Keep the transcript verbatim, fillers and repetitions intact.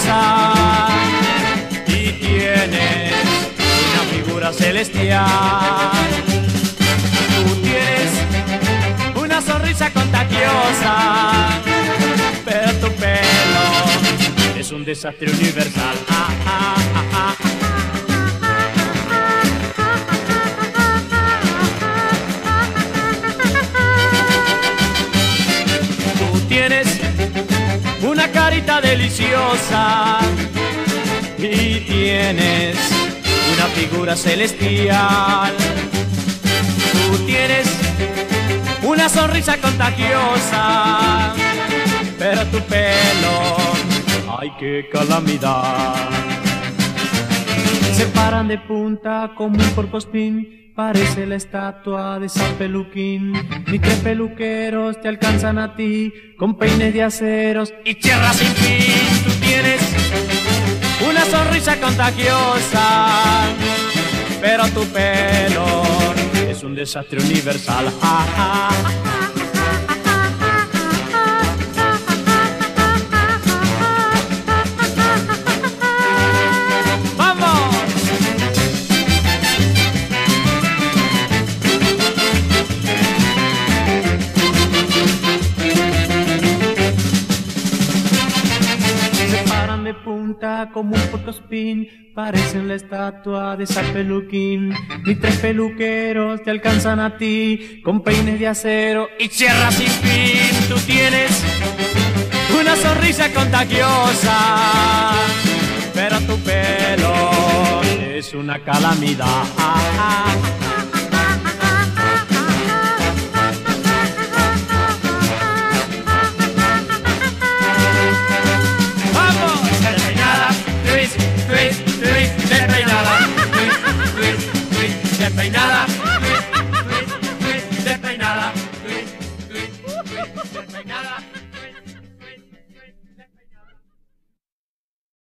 contagiosa y tienes una figura celestial. Tú tienes una sonrisa contagiosa, pero tu pelo es un desastre universal. Ah, ah, ah, ah. Tú tienes una carita deliciosa y tienes una figura celestial. Tú tienes una sonrisa contagiosa, pero tu pelo, ¡ay, qué calamidad! Se paran de punta como un porpospín, parece la estatua de San Peluquín. Ni tres peluqueros te alcanzan a ti, con peines de aceros y tierras sin fin. Tú tienes una sonrisa contagiosa, pero tu pelo es un desastre universal. Ah, ah, ah. De punta como un porcospín, parecen la estatua de San Peluquín. Ni tres peluqueros te alcanzan a ti, con peines de acero y sierras sin fin. Tú tienes una sonrisa contagiosa, pero tu pelo es una calamidad.